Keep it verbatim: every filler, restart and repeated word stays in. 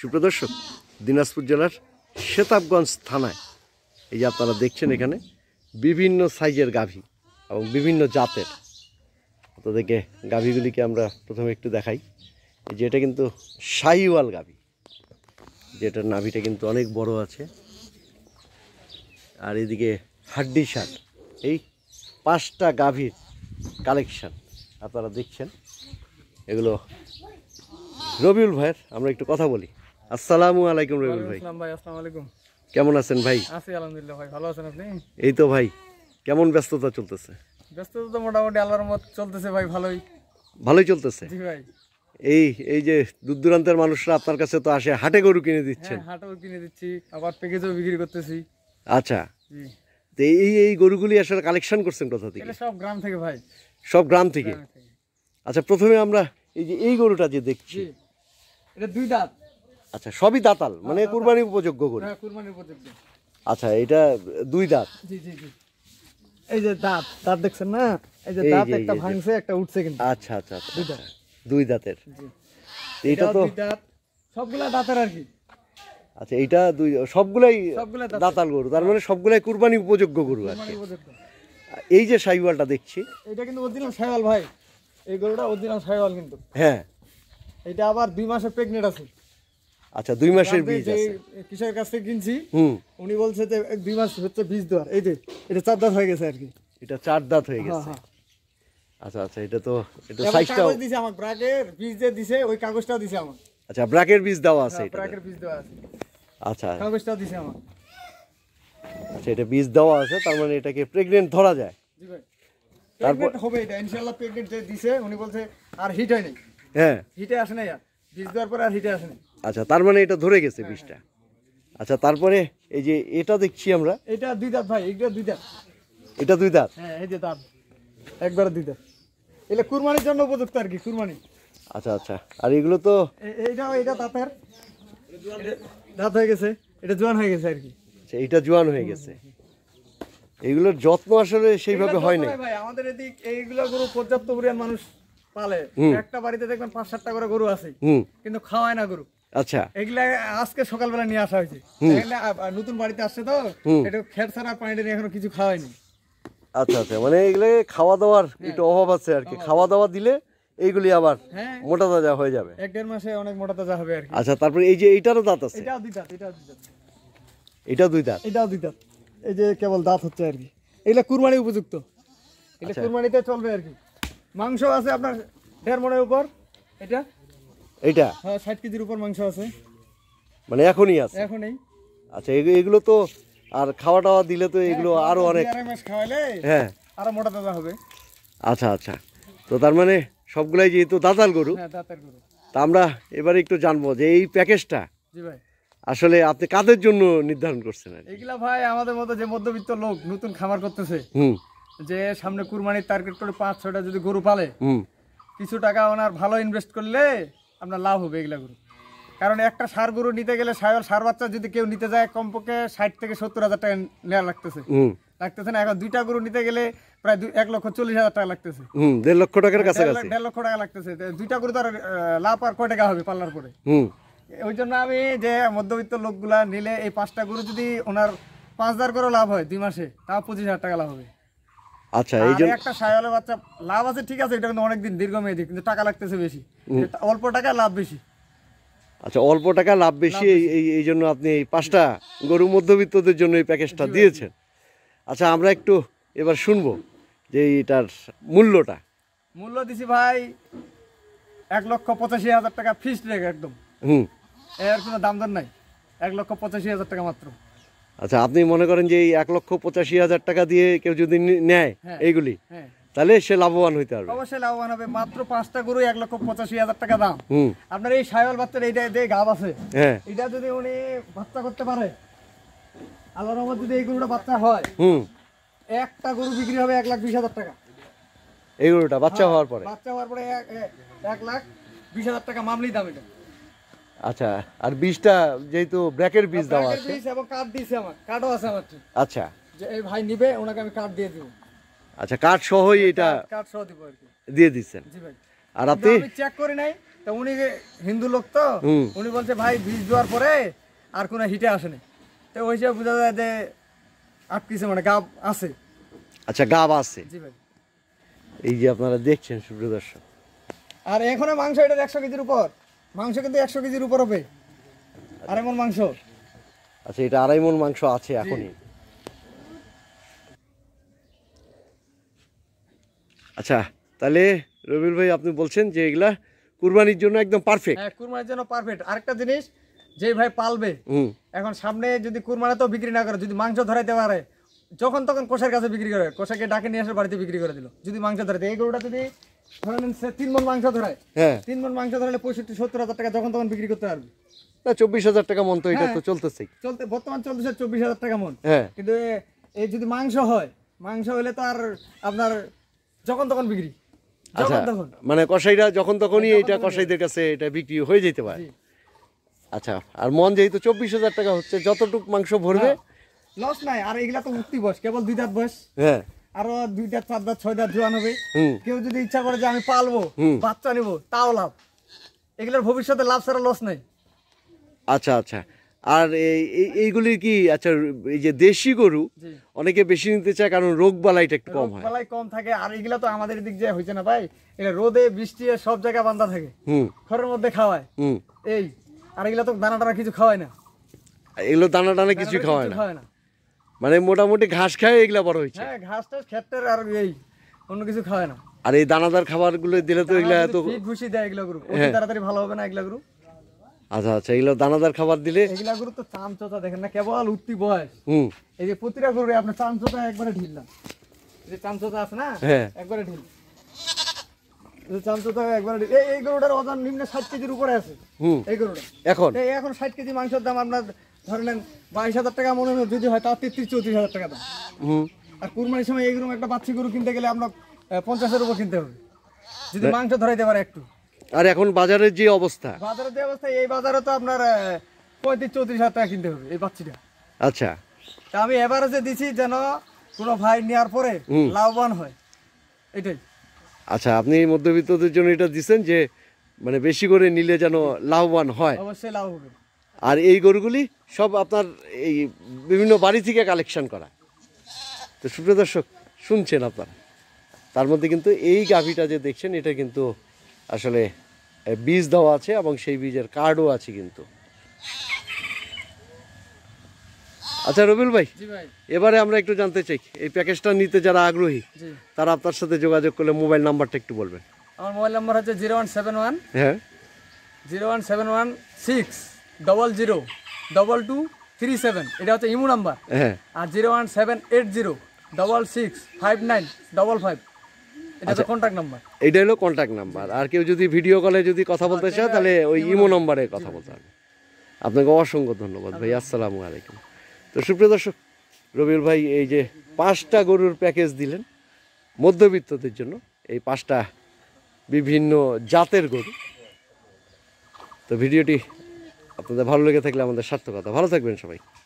সুপ্রদর্শক, দিনাজপুর জেলার সেতাবগঞ্জ থানায় এই যে আপনারা দেখছেন এখানে বিভিন্ন সাইজের গাভী এবং বিভিন্ন জাতের। আপনাদেরকে গাভীগুলিকে আমরা প্রথমে একটু দেখাই। এই যে এটা কিন্তু শাহিওয়াল গাভী, যেটার নাভিটা কিন্তু অনেক বড় আছে। আর এদিকে হাড্ডি শার্ট, এই পাঁচটা গাভীর কালেকশন আপনারা দেখছেন। এগুলো রবিউল ভাইয়ের, আমরা একটু কথা বলি। আসসালামু আলাইকুম রবিউল ভাই। ভাই আসসালামু আলাইকুম। কেমন আছেন ভাই? আছি আলহামদুলিল্লাহ ভাই, ভালো আছেন আপনি? এই তো ভাই, কেমন ব্যস্ততা চলতেছে? ব্যস্ততা তো মোটামুটি আল্লাহর মত চলতেছে ভাই, ভালোই ভালোই চলতেছে। জি ভাই। এই এই যে দূর দূরান্তের মানুষরা আপনার কাছে তো আসে, হাটে গরু কিনে দিচ্ছেন। হ্যাঁ, হাটেও কিনে দিচ্ছি, আবার প্যাকেজও বিক্রি করতেছি। আচ্ছা, জি। তো এই এই গরুগুলি আসলে কালেকশন করছেন কোথা থেকে? এটা সব গ্রাম থেকে ভাই। সব গ্রাম থেকে? গ্রাম থেকে। আচ্ছা, প্রথমে আমরা এই যে এই গরুটা যে দেখছি, জি, এটা দুই দাঁত। আচ্ছা, সবই দাতাল, মানে কুরবানি উপযোগ্য গরু। হ্যাঁ, কুরবানির উপযোগ্য। আচ্ছা, এটা দুই দাঁত। জি জি জি। এই যে দাঁত, দাঁত দেখছেন না? এই যে এই দাঁত যে, একটা এই যে। ভাঙছে, একটা উঠছে কিন্তু। আচ্ছা আচ্ছা আচ্ছা, দুই দাঁত। দুই দাঁতের। জি। এটা তো দুই দাঁত, সবগুলা দাঁতের আর কি। আচ্ছা, এইটা দুই, সবগুলাই সবগুলা দাঁতের। দাতাল গরু, তার মানে সবগুলাই কুরবানি উপযোগ্য গরু আর কি। কুরবানির উপযোগ্য। এই যে শাহিওয়ালটা দেখছি, এটা কিন্তু অরিজিনাল শাহিওয়াল ভাই। এই গরুটা অরিজিনাল শাহিওয়াল কিন্তু। হ্যাঁ। এটা আবার দুই মাসের প্রেগনেন্ট আছে। আচ্ছা, দুই মাসের বীজ যে আছে। কৃষকের কাছ থেকে কিনছি, হুম, উনি বলছে যে এক দুই মাস হচ্ছে বীজ দেওয়ার। এই যে এটা চার দাঁত হয়ে গেছে আর কি। এটা চার দাঁত হয়ে হ্যাঁ গেছে। হ্যাঁ। আচ্ছা আচ্ছা, এটা তো এটা এবার সাইজটাও। কাগজ দিছে আমাকে, ব্র্যাকের বীজ যে দিছে ওই কাগজটাও দিছে আমাকে। আচ্ছা, ব্র্যাকের বীজ দেওয়া আছে হ্যাঁ, এটা? ব্র্যাকের বীজ দেওয়া আছে, আচ্ছা কাগজটাও দিছে আমাকে। আচ্ছা, এটা বীজ দেওয়া আছে, তার মানে এটাকে প্রেগনেন্ট ধরা যায়। জি ভাই, তারপর- প্রেগনেন্ট হবে এটা ইনশাআল্লাহ। প্রেগনেন্ট যে দিছে উনি বলছে আর হিট হয় নাই, হ্যাঁ। হিটে আসে নাই, আর বীজ দেওয়ার পরে আর হিটে আসে নাই। আচ্ছা, তার মানে এটা ধরে গেছে বীজটা। আচ্ছা, তারপরে এই যে এটা দেখছি আমরা, এটা দুই দাঁত ভাই, এটা দুই দাঁত। এটা দুই দাঁত। হ্যাঁ, এই যে দাঁত একবার দুই দাঁত। এটা কুরবানির জন্য উপযুক্ত আর কি, কুরবানি। আচ্ছা আচ্ছা, আর এগুলো তো এ- এইটা এটা দাঁতের, এটা দাঁত হয়ে গেছে, এটা জোয়ান হয়ে গেছে আর কি। আচ্ছা, এইটা জোয়ান হয়ে গেছে। এগুলোর যত্ন আসলে সেইভাবে এগুলো হয় যত্ন না। হয় ভাই, আমাদের এদিক এইগুলো গরু পর্যাপ্ত পরিমাণ মানুষ পালে। হুম। একটা বাড়িতে দেখবেন পাঁচ সাতটা করে গরু আছে, হুম, কিন্তু খাওয়ায় না গরু। আচ্ছা। এগুলা আজকে সকালবেলা নিয়ে আসা হয়েছে। এগুলা আ- আ- নতুন বাড়িতে আসছে তো, হুম। এটা খেট ছাড়া পানিটা নিয়ে এখনো কিছু খাওয়ায়নি। আচ্ছা আচ্ছা, মানে এগুলো খাওয়া দাওয়ার একটু অভাব আছে আর কি। খাওয়া দাওয়া দিলে এইগুলি আবার হ্যাঁ, মোটা তাজা হয়ে যাবে। এক দেড় মাসে অনেক মোটা তাজা হবে আর কি। আচ্ছা, তারপরে এই যে এইটারও দাঁত আছে? এটাও দুই দাঁত, এটাও দুই দাঁত, এটা দুই দাঁত। এটাও দুই দাঁত। এই যে কেবল দাঁত হচ্ছে আর কি। এগুলা কুরবানি উপযুক্ত, এটা আচ্ছা। কুরবানিতে চলবে আর কি। মাংস আছে আপনার দেড় মনের উপর। এটা এইটা হ্যাঁ, ষাট কেজির উপর মাংস আছে মানে এখনই আছে? এখনই। আচ্ছা, এগু- এগুলো তো আর খাওয়া টাওয়া দিলে তো এগুলো আরো অনেক। দুই আড়াই মাস খাওয়াইলে হ্যাঁ। আরো মোটা তাজা হবে। আচ্ছা আচ্ছা, তো তার মানে সবগুলাই যেহেতু দাতাল গরু, হ্যাঁ, দাঁতের গরু। তা আমরা এবারে একটু জানবো যে এই প্যাকেজটা জি ভাই, আসলে আপনি কাদের জন্য নির্ধারণ করছেন আর কি? এগুলা ভাই আমাদের মতো যে মধ্যবিত্ত লোক নতুন খামার করতেছে, হুম যে সামনে কুরবানির টার্গেট করে পাঁচ ছয়টা যদি গরু পালে, হুম, কিছু টাকা ওনার ভালো ইনভেস্ট করলে আপনার লাভ হবে এগুলা গরু। কারণ একটা সার গরু নিতে গেলে সার সার বাচ্চা যদি কেউ নিতে যায় কমপক্ষে ষাট থেকে সত্তর হাজার টাকা নেওয়া লাগতেছে হুম লাগতেছে না। এখন দুইটা গরু নিতে গেলে প্রায় দুই- এক লক্ষ চল্লিশ হাজার টাকা লাগতেছে, হুম, দেড় লক্ষ টাকার দেড় কাছাকাছি। লাখ- দেড় লক্ষ টাকা লাগতেছে। তো দুইটা গরু তো আর আহ, লাভ আর কয় টাকা হবে পাল্লার পরে। হুম, ওই জন্য আমি যে মধ্যবিত্ত লোকগুলা নিলে এই পাঁচটা গরু যদি ওনার পাঁচ হাজার করে লাভ হয় দুই মাসে, তাও পঁচিশ হাজার টাকা লাভ হবে। আচ্ছা, এই আর জন্য একটা শাহিওয়ালের বাচ্চা লাভ আছে ঠিক আছে, এটা কিন্তু অনেকদিন দীর্ঘমেয়াদী, কিন্তু টাকা লাগতেছে বেশি। এটা অল্প টাকায় লাভ বেশি। আচ্ছা, অল্প টাকা লাভ বেশি, এই এই- এই জন্য আপনি এই পাঁচটা গরু মধ্যবিত্তদের জন্য এই প্যাকেজটা দিয়েছেন। আচ্ছা, আমরা একটু এবার শুনবো যে এটার মূল্যটা। মূল্য দিছি ভাই এক লক্ষ পঁচাশি হাজার টাকা ফিক্সড রেট একদম, হুম, এর কোনো দাম দর নাই। এক লক্ষ পঁচাশি হাজার টাকা মাত্র। আচ্ছা, আপনি মনে করেন যে এই এক লক্ষ পঁচাশি হাজার টাকা দিয়ে কেউ যদি নি- নেয় হ্যাঁ। এইগুলি, হ্যাঁ, তাহলে সে লাভবান হইতে পারবে। অবশ্যই লাভবান হবে। মাত্র পাঁচটা গরু এক লক্ষ পঁচাশি হাজার টাকা দাম। হুম, আপনার এই শাহিওয়াল বাচ্চার এইটা যে গাব আছে, হ্যাঁ, এটা যদি উনি বাচ্চা করতে পারে, আল্লাহর রহমত যদি এই গরুটা বাচ্চা হয়, হুম, একটা গরু বিক্রি হবে এক লাখ বিশ হাজার টাকা। এই গরুটা বাচ্চা হওয়ার পরে? বাচ্চা হওয়ার পরে এক- এক- এক লাখ বিশ হাজার টাকা মামলি দাম এটা। আচ্ছা, আর বীজটা যেহেতু ব্র্যাকের বীজ দেওয়া ব্র্যাকের আছে। বীজ এবং কার্ড দিয়েছে আমার, কার্ডও আছে আমার, আচ্ছা যে এই ভাই নিবে ওনাকে আমি কার্ড দিয়ে দিব। আচ্ছা, কাঠ সহই এটা কার্ড সহ দিব আর কি। দিয়ে দিচ্ছেন। জি ভাই। আর কিন্তু আপনি আমি চেক করি নাই, তো উনি হিন্দু লোক তো, হুম। উনি বলছে ভাই বীজ দেওয়ার পরে আর কোনো হিটে আসেনি, তো ওই হিসাবে বোঝা যায় যে আটকিছে, মানে গাব আছে। আচ্ছা, গাব আছে। জি ভাই। এই যে আপনারা দেখছেন সুপ্রিয় দর্শক, আর এখনো মাংস এটা একশো কেজির উপর, মাংস কিন্তু একশো কেজির উপর হবে, আর এমন মাংস। আচ্ছা, এটা আড়াই মণ মাংস আছে এখনই। আচ্ছা, তাহলে রবিউল ভাই আপনি বলছেন যে এগুলা কুরবানির জন্য একদম পারফেক্ট। হ্যাঁ, কুরবানির জন্য পারফেক্ট। আরেকটা জিনিস, যে ভাই পালবে, হুম। এখন সামনে যদি কুরবানি তো বিক্রি না করে, যদি মাংস ধরাইতে পারে, যখন তখন কোষার কাছে বিক্রি করে, কোষাকে ডাকে নিয়ে এসে বাড়িতে বিক্রি করে দিল, যদি মাংস ধরাইতে। এই গরুটা যদি ধরেন সে তিন মণ মাংস ধরায়, হ্যাঁ, তিন মণ মাংস ধরালে পঁয়ষট্টি সত্তর হাজার টাকা যখন তখন বিক্রি করতে পারবে। না চব্বিশ হাজার টাকা মন তো এটা হ্যাঁ। তো চলতেছেই। চলতে বর্তমান চলতেছে চব্বিশ হাজার টাকা মন। হ্যাঁ, কিন্তু এ- এই যদি মাংস হয়, মাংস হলে তো আর আপনার যখন তখন বিক্রি, আচ্ছা, যখন তখন। মানে কসাইরা যখন তখনই যখন এটা তখনই কসাইদের কাছে এটা বিক্রি হয়ে যেতে পারে। জি। আচ্ছা, আর মন যেহেতু চব্বিশ হাজার টাকা হচ্ছে, যতটুক মাংস ভরবে। লস নাই। আর এগুলা তো উঠতি বয়স, কেবল দুই দাঁত বয়স, হ্যাঁ। আরো দুই দাঁত চার দাঁত ছয় দাঁত জোয়ান হবে। হুম। কেউ যদি ইচ্ছা করে যে আমি পালবো, হুম। বাচ্চা নিব, তাও লাভ। এগুলোর ভবিষ্যতে লাভ ছাড়া লস নাই। আচ্ছা আচ্ছা, আর এই এই- এইগুলির কি, আচ্ছা এই যে দেশি গরু জি। অনেকে বেশি নিতে চায় কারণ রোগ বালাইটা একটু কম হয়। রোগবালাই কম থাকে। আর এগুলা তো আমাদের দিক যে হয়েছে না ভাই, এটা রোদে বৃষ্টি সব জায়গায় বান্ধা থাকে, হুম ঘরের মধ্যে খাওয়ায় হুম। এই। আর এগুলা তো দানা টানা কিছু খাওয়ায় না, এগুলো দানা টানা কিছু দানা খাওয়ায় না, খাওয়ায় না। মানে মোটামুটি ঘাস খায় এগুলা বড় হয়েছে। হ্যাঁ, ঘাস টাস খেতের, আর এই অন্য কিছু খাওয়ায় না। আর এই দানাদার খাবারগুলো দিলে তো এগুলা দানা এত। যদি ফিট ভুসি দেয় এগুলা গরু, অতি হ্যাঁ। তাড়াতাড়ি ভালো হবে না এগুলা গরু। আচ্ছা আচ্ছা, এগুলো দানাদার খাবার দিলে। এগুলা গরু তো চামচোচা দেখেন না, কেবল উঠতি বয়স। হুম। এই যে প্রতিটা গরু আপনার চামচোচা একবারে ঢিল না, এই যে চামচোচা আছে না, হ্যাঁ। একবারে ঢিল। এই যে চামচোচা একবারে ঢিল। এই এই গরুটার ওজন নিম্ন ষাট কেজির উপরে আছে। হুম। এই গরুটা এখন এই এখন ষাট কেজি মাংসের দাম আপনার ধরে নেন বাইশ হাজার টাকা মনে হয়, যদি হয় তাও তেত্রিশ চৌত্রিশ হাজার টাকা দাম। হুম। আর কুরবানির সময় এইরকম একটা বাচ্চা গরু কিনতে গেলে আপনার আহ, পঞ্চাশের উপর কিনতে হবে, যদি মাংস ধরাইতে পারে একটু। আর এখন বাজারের যে অবস্থা। বাজারের যে অবস্থা, এই বাজারে তো আপনার আহ, পঁয়ত্রিশ চৌত্রিশ হাজার টাকা কিনতে হবে এই বাচ্চাটা। আচ্ছা তা আমি এভারেজে দিছি যেন কোনো ভাই নেওয়ার পরে হুম। লাভবান হয়, এটাই। আচ্ছা, আপনি মধ্যবিত্তদের জন্য এটা দিচ্ছেন যে মানে বেশি করে নিলে যেন লাভবান হয়। অবশ্যই লাভ হবে। আর এই গরুগুলি সব আপনার এই বিভিন্ন বাড়ি থেকে কালেকশন করা। তো সুপ্রিয় দর্শক, শুনছেন আপনারা, তার মধ্যে কিন্তু এই গাভীটা যে দেখছেন এটা কিন্তু আসলে এ, বীজ দেওয়া আছে এবং সেই বীজের কার্ডও আছে কিন্তু। আচ্ছা রবিউল ভাই, জি ভাই। এবারে আমরা একটু জানতে চাই এই প্যাকেজটা নিতে যারা আগ্রহী জি, তারা আপনার সাথে যোগাযোগ করলে মোবাইল নাম্বারটা একটু বলবেন। আমার মোবাইল নাম্বার হচ্ছে জিরো ওয়ান সেভেন ওয়ান হ্যাঁ, zero one seven one six double zero double two three seven, এটা হচ্ছে ইমো নাম্বার। হ্যাঁ। আর zero one seven eight zero double six five nine double five, এটা হচ্ছে কন্ট্যাক্ট নাম্বার। এইটা হলো কন্ট্যাক্ট নাম্বার। আর কেউ যদি ভিডিও কলে যদি কথা বলতে চায় তাহলে ওই ইমো নম্বরে কথা বলতে হবে। আপনাকে অসংখ্য ধন্যবাদ ভাই, আসসালামু আলাইকুম। তো সুপ্রিয় দর্শক, রবিউল ভাই এই যে পাঁচটা গরুর প্যাকেজ দিলেন মধ্যবিত্তদের জন্য, এই পাঁচটা বিভিন্ন জাতের গরু। তো ভিডিওটি আপনাদের ভালো লেগে থাকলে আমাদের সার্থকতা। ভালো থাকবেন সবাই।